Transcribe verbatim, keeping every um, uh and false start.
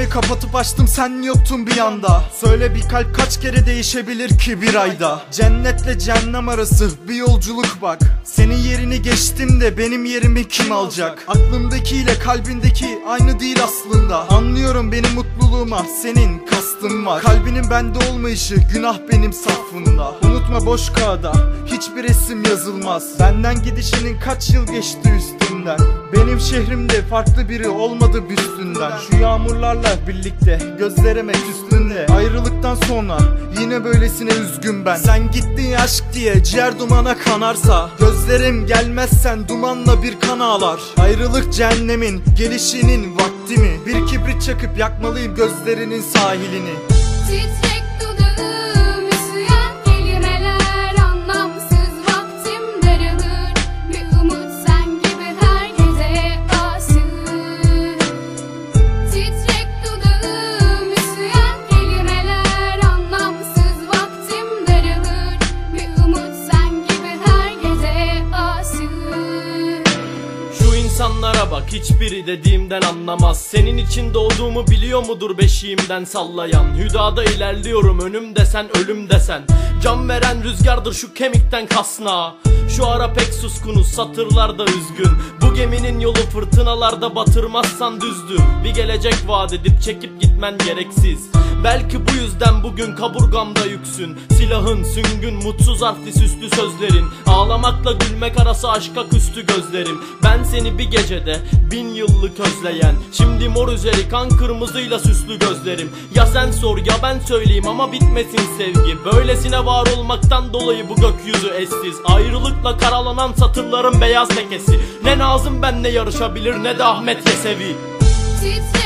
Gözlerimi kapatıp açtım, sen yoktun bir anda. Söyle, bir kalp kaç kere değişebilir ki bir ayda? Cennetle cehennem arası bir yolculuk bak. Senin yerini geçtim de benim yerimi kim alacak? Aklımdakiyle kalbindeki aynı değil aslında. Anlıyorum benim mutluluğuma senin kastın var. Kalbinin bende olmayışı günah benim safımda. Unutma, boş kağıda hiçbir resim yazılmaz. Benden gidişinin kaç yıl geçti üstünden. Benim şehrimde farklı biri olmadı büstünden. Şu yağmurlarla birlikte gözlerime küstünde. Ayrılıktan sonra yine böylesine üzgün ben. Sen gittin aşk diye ciğer dumana kanarsa, gözlerim gelmezsen dumanla bir kan ağlar. Ayrılık cehennemin gelişinin vakti mi? Bir kibrit çakıp yakmalıyım gözlerinin sahilini. Titrek dudağım üstüyen kelimeler, anlamsız vaktim daralır. Bir umut sen gibi her gece aşığım. Titrek dudağım üstüyen kelimeler, anlamsız vaktim daralır. Bir umut sen gibi her gece aşığım. Şu insanlara bak, hiçbiri dediğimden anlamaz. Senin için doğduğumu biliyor mudur beşiğimden sallayan? Hüdada ilerliyorum, önümde sen, ölümde sen. Can veren rüzgardır şu kemikten kasna. Şu ara pek suskunuz, satırlarda üzgün. Bu geminin yolu fırtınalarda, batırmazsan düzdür. Bir gelecek vaat edip çekip gitmen gereksiz. Belki bu yüzden bugün kaburgamda yüksün. Silahın, süngün, mutsuz harfli süslü sözlerin. Ağlamakla gülmek arası aşka küstü gözlerim. Ben seni bir gecede bin yıllık özleyen. Şimdi mor üzeri kan kırmızıyla süslü gözlerim. Ya sen sor ya ben söyleyeyim ama bitmesin sevgi. Böylesine var olmaktan dolayı bu gökyüzü eşsiz. Ayrılıkla karalanan satırların beyaz lekesi. Ne Nazım benle yarışabilir ne de Ahmet Yesevi. Titre